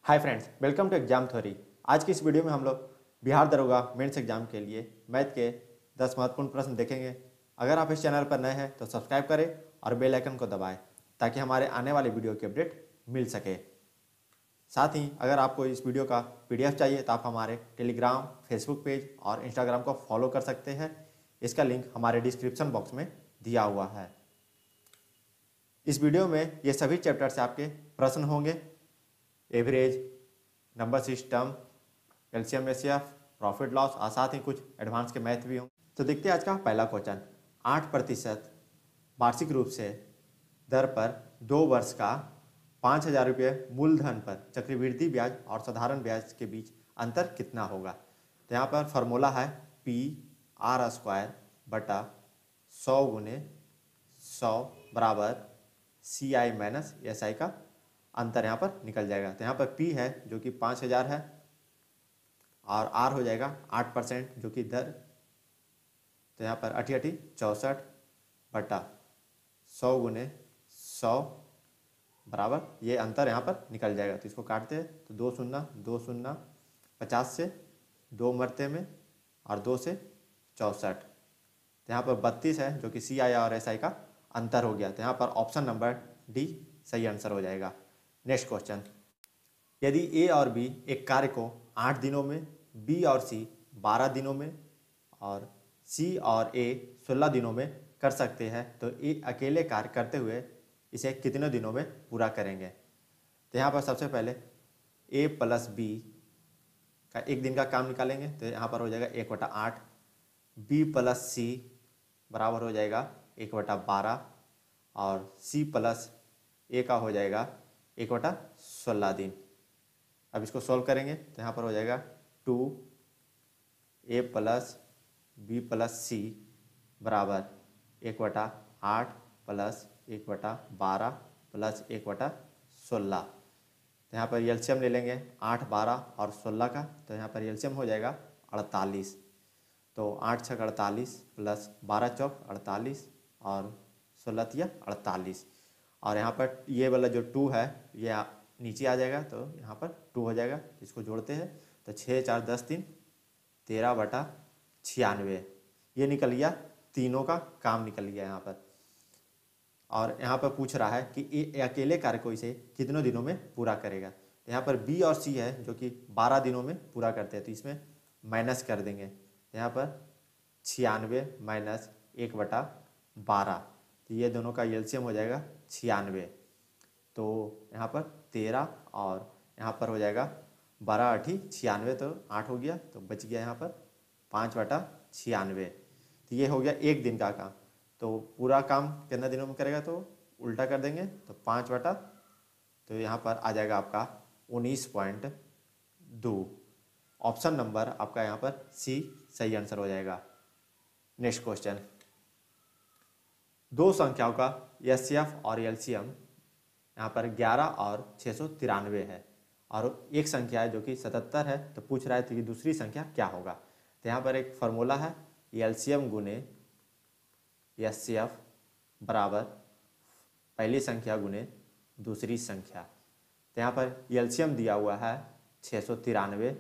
Hi friends, welcome to exam theory. आज की इस वीडियो में हम लोग बिहार दरोगा मेंस एग्जाम के लिए मैथ के 10 महत्वपूर्ण प्रश्न देखेंगे। अगर आप इस चैनल पर नए हैं तो सब्सक्राइब करें और बेल आइकन को दबाएं ताकि हमारे आने वाली वीडियो की अपडेट मिल सके। साथ ही अगर आपको इस वीडियो का PDF चाहिए तो आप हमारे टेलीग्राम, फेसबुक पेज और इंस्टाग्राम को फॉलो कर सकते हैं। इसका लिंक हमारे डिस्क्रिप्शन बॉक्स में दिया हुआ है। इस वीडियो में ये सभी चैप्टर से आपके प्रश्न होंगे। Average, number system, LCM HCF, profit loss और साथ ही कुछ एडवांस के मैथ भी हों। तो देखते हैं आज का पहला क्वेश्चन। 8% वार्षिक रूप से दर पर 2 वर्ष का 5,000 रुपये मूलधन पर चक्रवृद्धि ब्याज और साधारण ब्याज के बीच अंतर कितना होगा। तो यहाँ पर फॉर्मूला है PR² बटा 100 गुने 100 बराबर CI माइनस SI का अंतर यहाँ पर निकल जाएगा। तो यहाँ पर P है जो कि 5,000 है और R हो जाएगा 8% जो कि दर। तो यहाँ पर 64 बटा 100 गुने 100 बराबर ये अंतर यहाँ पर निकल जाएगा। तो इसको काटते हैं तो 2 शून्य 2 शून्य, 50 से 2 मरते में और 2 से 64। तो यहाँ पर 32 है जो कि CI और SI का अंतर हो गया। तो यहाँ पर ऑप्शन नंबर D सही आंसर हो जाएगा। Next question. यदि A और B एक कार्य को 8 दिनों में, B और C 12 दिनों में और C और A 16 दिनों में कर सकते हैं तो A अकेले कार्य करते हुए इसे कितने दिनों में पूरा करेंगे। तो यहाँ पर सबसे पहले A प्लस B का एक दिन का काम निकालेंगे। तो यहाँ पर हो जाएगा 1/8। B प्लस C बराबर हो जाएगा 1/12 और C प्लस A का हो जाएगा 1/16 दिन। अब इसको सॉल्व करेंगे तो यहाँ पर हो जाएगा 2A plus B plus C बराबर 1/8 प्लस 1/12 प्लस 1/16। तो यहाँ पर एलसीएम ले लेंगे 8, 12 और 16 का। तो यहाँ पर एलसीएम हो जाएगा 48। तो 8 छक 48 प्लस 12 चौक 48 और 16 तिया 48। और यहाँ पर ये वाला जो 2 है ये नीचे आ जाएगा तो यहाँ पर 2 हो जाएगा। इसको जोड़ते हैं तो 6, 4, 10, 3 13/96 ये निकल गया। तीनों का काम निकल गया यहाँ पर। और यहाँ पर पूछ रहा है कि ये अकेले कार्य को इसे कितनों दिनों में पूरा करेगा। तो यहाँ पर B और C है जो कि 12 दिनों में पूरा करते हैं तो इसमें माइनस कर देंगे। तो यहाँ पर 96 माइनस 1/12 तो ये दोनों का एलसीएम हो जाएगा 96। तो यहाँ पर 13 और यहाँ पर हो जाएगा 12 8 96 तो 8 हो गया। तो बच गया यहाँ पर 5/96। तो ये हो गया एक दिन का काम। तो पूरा काम कितना दिनों में करेगा तो उल्टा कर देंगे तो 5 बटा तो यहाँ पर आ जाएगा आपका 19.2। ऑप्शन नंबर आपका यहाँ पर C सही आंसर हो जाएगा। Next question. दो संख्याओं का एचसीएफ और एलसीएम यहाँ पर 11 और 693 है और एक संख्या है जो कि 77 है। तो पूछ रहा है तो ये दूसरी संख्या क्या होगा। तो यहाँ पर एक फार्मूला है एलसीएम गुने एचसीएफ बराबर पहली संख्या गुने दूसरी संख्या। तो यहाँ पर एलसीएम दिया हुआ है 693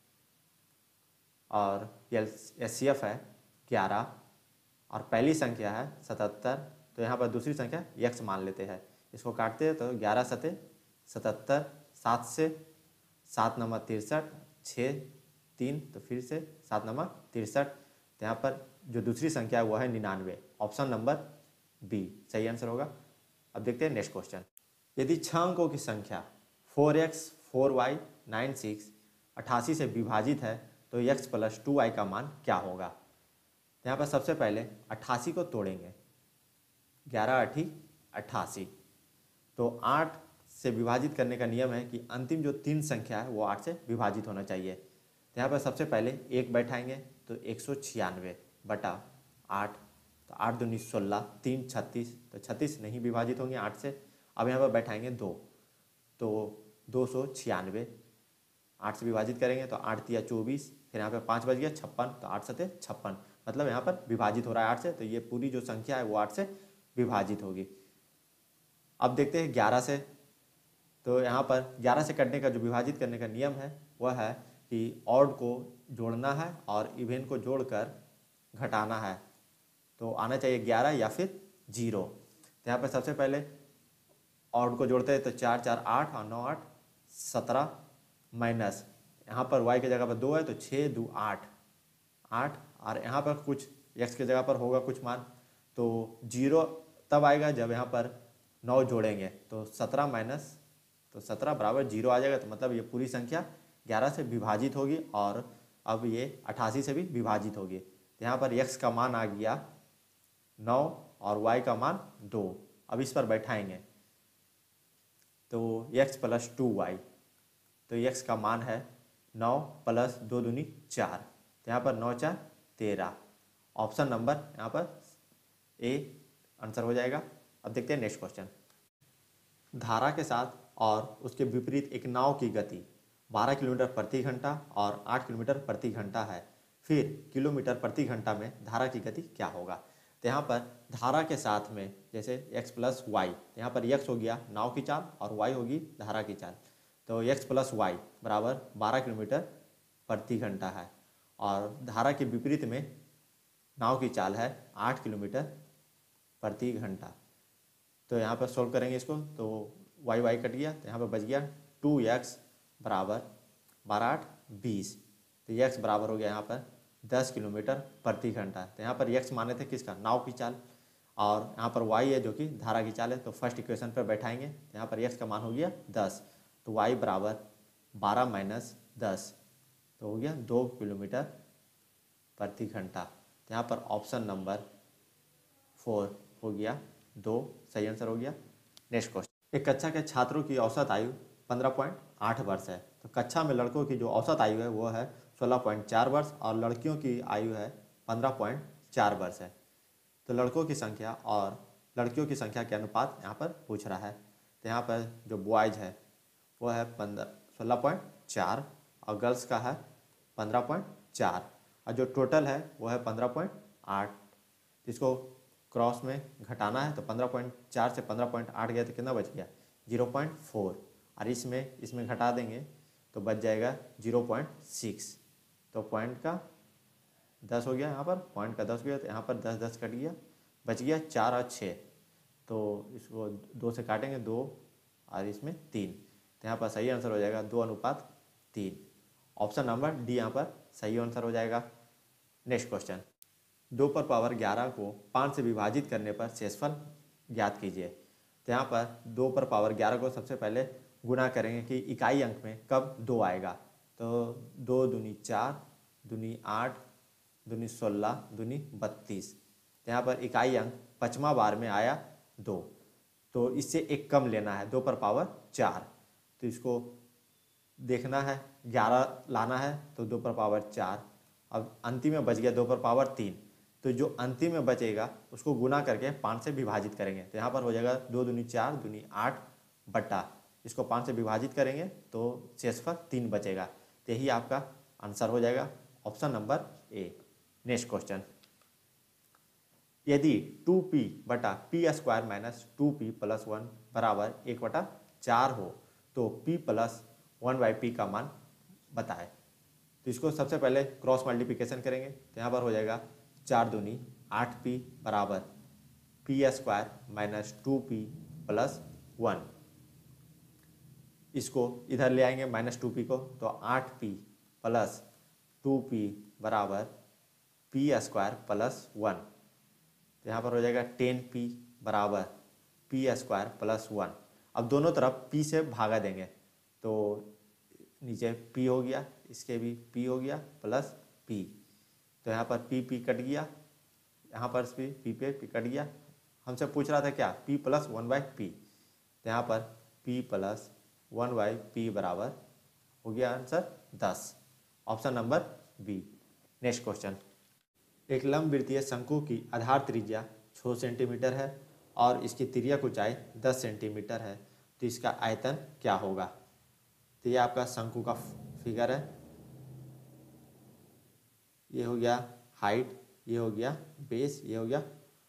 और एचसीएफ है 11 और पहली संख्या है 77। तो यहाँ पर दूसरी संख्या x मान लेते हैं। इसको काटते हैं तो 11 सते 77, 7 से 7 नंबर 63, 6 3 तो फिर से 7 नंबर 63। तो यहाँ पर जो दूसरी संख्या है वो है 99। ऑप्शन नंबर B सही आंसर होगा। अब देखते हैं नेक्स्ट क्वेश्चन। यदि 6 अंकों की संख्या 4x 4y 96 88 से विभाजित है तो x प्लस 2y का मान क्या होगा। यहाँ पर सबसे पहले 88 को तोड़ेंगे। 11 8 88 तो 8 से विभाजित करने का नियम है कि अंतिम जो 3 संख्या है वो 8 से विभाजित होना चाहिए। तो यहाँ पर सबसे पहले 1 बैठाएंगे तो 196 बटा 8 तो 8 दूनी 16 3 36 तो 36 नहीं विभाजित होंगे 8 से। अब यहाँ पर बैठाएंगे 2 तो 296 8 से विभाजित करेंगे तो 8 तिया 24 फिर यहाँ पे 5 बच गया 56 तो 8 सते 56 मतलब यहाँ पर विभाजित हो रहा है 8 से। तो ये पूरी जो संख्या है वो 8 से विभाजित होगी। अब देखते हैं 11 से। तो यहाँ पर 11 से कटने का जो विभाजित करने का नियम है वह है कि ऑड को जोड़ना है और इवन को जोड़कर घटाना है। तो आना चाहिए 11 या फिर 0। तो यहाँ पर सबसे पहले ऑड को जोड़ते हैं तो 4 4 8 और 9 8 17 माइनस यहाँ पर y की जगह पर 2 है तो 6 2 8 8 और यहाँ पर कुछ x की जगह पर होगा कुछ मान, तो 0 तब आएगा जब यहाँ पर 9 जोड़ेंगे तो 17 माइनस, तो 17 बराबर 0 आ जाएगा। तो मतलब ये पूरी संख्या 11 से विभाजित होगी और अब ये 88 से भी विभाजित होगी। तो यहाँ पर x का मान आ गया 9 और y का मान 2। अब इस पर बैठाएंगे तो x प्लस 2y, तो x का मान है 9 प्लस 2 दूनी 4, तो यहाँ पर 9 4 13। ऑप्शन नंबर यहाँ पर ए आंसर हो जाएगा। अब देखते हैं नेक्स्ट क्वेश्चन। धारा के साथ और उसके विपरीत एक नाव की गति 12 किलोमीटर प्रति घंटा और 8 किलोमीटर प्रति घंटा है, फिर किलोमीटर प्रति घंटा में धारा की गति क्या होगा। तो यहाँ पर धारा के साथ में जैसे x प्लस वाई, यहाँ पर x हो गया नाव की चाल और y होगी धारा की चाल, तो x प्लस वाई बराबर 12 किलोमीटर प्रति घंटा है और धारा के विपरीत में नाव की चाल है 8 किलोमीटर प्रति घंटा। तो यहाँ पर सोल्व करेंगे इसको तो y y कट गया, तो यहाँ पर बच गया 2x बराबर 12 8 20, तो x बराबर हो गया यहाँ पर 10 किलोमीटर प्रति घंटा। तो यहाँ पर x माने थे किसका, नाव की चाल, और यहाँ पर y है जो कि धारा की चाल है, तो फर्स्ट इक्वेशन पर बैठाएंगे। तो यहाँ पर x का मान हो गया 10, तो y बराबर 12 माइनस 10, तो हो गया 2 किलोमीटर प्रति घंटा। तो यहाँ पर ऑप्शन नंबर 4 हो गया 2, सही आंसर हो गया। Next question. एक कक्षा के छात्रों की औसत आयु 15.8 वर्ष है, तो कक्षा में लड़कों की जो औसत आयु है वो है 16.4 वर्ष और लड़कियों की आयु है 15.4 वर्ष है। तो लड़कों की संख्या और लड़कियों की संख्या के अनुपात यहाँ पर पूछ रहा है। तो यहाँ पर जो बॉयज़ है वो है 16.4 और गर्ल्स का है 15.4 और जो टोटल है वो है 15.8। इसको क्रॉस में घटाना है तो 15.4 से 15.8 गया तो कितना बच गया 0.4 और इसमें घटा देंगे तो बच जाएगा 0.6। तो पॉइंट का 10 हो गया, यहाँ पर पॉइंट का 10 हो गया, तो यहाँ पर 10 10 कट गया, बच गया 4 और 6। तो इसको 2 से काटेंगे 2 और इसमें 3, तो यहाँ पर सही आंसर हो जाएगा 2:3। ऑप्शन नंबर डी यहाँ पर सही आंसर हो जाएगा। Next question. 2 पर पावर 11 को 5 से विभाजित करने पर शेषफल ज्ञात कीजिए। तो यहाँ पर 2 पर पावर 11 को सबसे पहले गुणा करेंगे कि इकाई अंक में कब 2 आएगा। तो 2 दूनी 4 दूनी 8 दूनी 16 दूनी 32। तो यहाँ पर इकाई अंक 5वां बार में आया 2, तो इससे एक कम लेना है 2 पर पावर 4। तो इसको देखना है 11 लाना है तो 2 पर पावर 4, अब अंतिम में बच गया 2 पर पावर 3। तो जो अंतिम में बचेगा उसको गुना करके 5 से विभाजित करेंगे। तो यहाँ पर हो जाएगा 2 दूनी 4 दूनी 8 बट्टा इसको 5 से विभाजित करेंगे तो शेषफल 3 बचेगा। तो यही आपका आंसर हो जाएगा, option number A. Next question. यदि 2p बटा P square minus 2p plus 1 बराबर 1/4 हो तो p प्लस 1/p का मान बताएं। तो इसको सबसे पहले क्रॉस मल्टीप्लिकेशन करेंगे। तो यहाँ पर हो जाएगा 4 दूनी 8p बराबर P square minus 2p plus 1। इसको इधर ले आएंगे माइनस 2p को, तो 8p प्लस 2p बराबर पी स्क्वायर प्लस 1। तो यहाँ पर हो जाएगा 10p बराबर पी स्क्वायर प्लस 1। अब दोनों तरफ p से भागा देंगे तो नीचे p हो गया, इसके भी p हो गया प्लस p। तो यहाँ पर p कट गया, यहाँ पर p पे p कट गया। हमसे पूछ रहा था क्या p प्लस 1/p। तो यहाँ पर p प्लस 1/p बराबर हो गया answer 10, option number B. Next question. एक लंबवृत्तीय शंकु की आधार त्रिज्या 6 सेंटीमीटर है और इसकी तिर्यक ऊंचाई 10 सेंटीमीटर है, तो इसका आयतन क्या होगा। तो ये आपका शंकु का फिगर है, ये हो गया हाइट, ये हो गया बेस, ये हो गया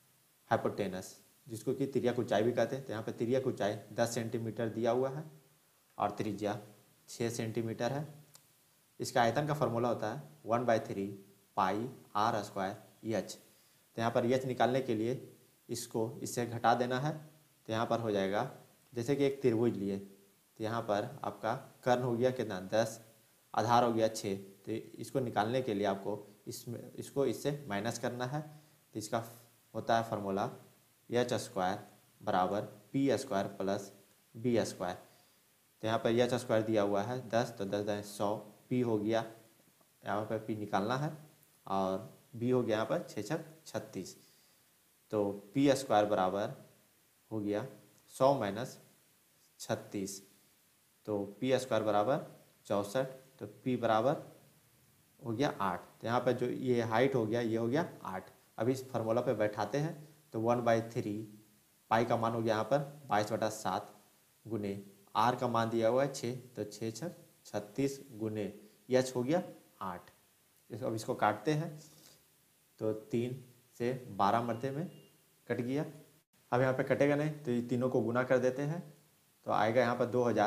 हाइपोटेनस, जिसको कि तिर्यक ऊंचाई भी कहते हैं। तो यहाँ पे तिर्यक ऊंचाई 10 सेंटीमीटर दिया हुआ है और त्रिज्या 6 सेंटीमीटर है। इसका आयतन का फॉर्मूला होता है 1/3 पाई r स्क्वायर एच। तो यहाँ पर एच निकालने के लिए इसको इससे घटा देना है। तो यहाँ पर हो जाएगा, जैसे कि एक त्रिभुज लिए, तो यहाँ पर आपका कर्ण हो गया कितना 10, आधार हो गया 6। तो इसको निकालने के लिए आपको इसको इससे माइनस करना है। तो इसका होता है फार्मूला एच स्क्वायर बराबर P square plus B square. तो यहाँ पर एच स्क्वायर दिया हुआ है 10, तो 10 10 100, पी हो गया, यहाँ पर पी निकालना है, और बी हो गया यहाँ पर 6 6 36। तो पी स्क्वायर बराबर हो गया 100 माइनस 36, तो पी स्क्वायर बराबर 64। तो पी बराबर हो गया 8। तो यहाँ पर जो ये हाइट हो गया ये हो गया 8। अब इस फार्मूला पे बैठाते हैं तो 1/3 पाई का मान हो गया यहाँ पर 22/7 गुने आर का मान दिया हुआ है 6, तो 6 6 36 गुने एच हो गया 8। अब इसको काटते हैं तो 3 से 12 मरते में कट गया। अब यहाँ पे कटेगा नहीं तो ये तीनों को गुना कर देते हैं, तो आएगा यहाँ पर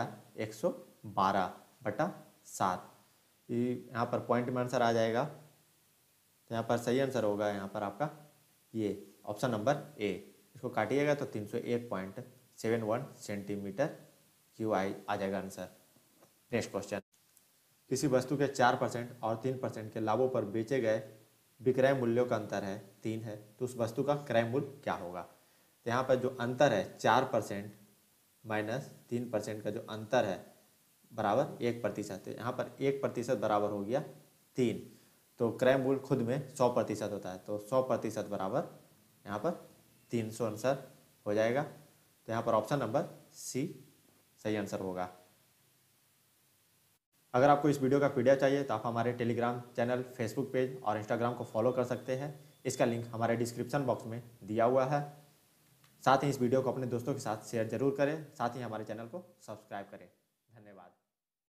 2112/7। यहाँ पर पॉइंट में आंसर आ जाएगा। तो यहाँ पर सही आंसर होगा यहाँ पर आपका ये ऑप्शन नंबर ए। इसको काटिएगा तो 301.71 सेंटीमीटर क्यूब आ जाएगा आंसर। नेक्स्ट क्वेश्चन, किसी वस्तु के 4% और 3% के लाभों पर बेचे गए विक्रय मूल्यों का अंतर है 3 है, तो उस वस्तु का क्रय मूल्य क्या होगा। तो यहाँ पर जो अंतर है 4% माइनस 3% का जो अंतर है बराबर 1%। तो यहाँ पर 1% बराबर हो गया 3, तो क्रय मूल्य खुद में 100% होता है, तो 100% बराबर यहाँ पर 300 आंसर हो जाएगा। तो यहाँ पर ऑप्शन नंबर सी सही आंसर होगा। अगर आपको इस वीडियो का पीडीएफ चाहिए तो आप हमारे टेलीग्राम चैनल, फेसबुक पेज और इंस्टाग्राम को फॉलो कर सकते हैं। इसका लिंक हमारे डिस्क्रिप्शन बॉक्स में दिया हुआ है। साथ ही इस वीडियो को अपने दोस्तों के साथ शेयर जरूर करें, साथ ही हमारे चैनल को सब्सक्राइब करें।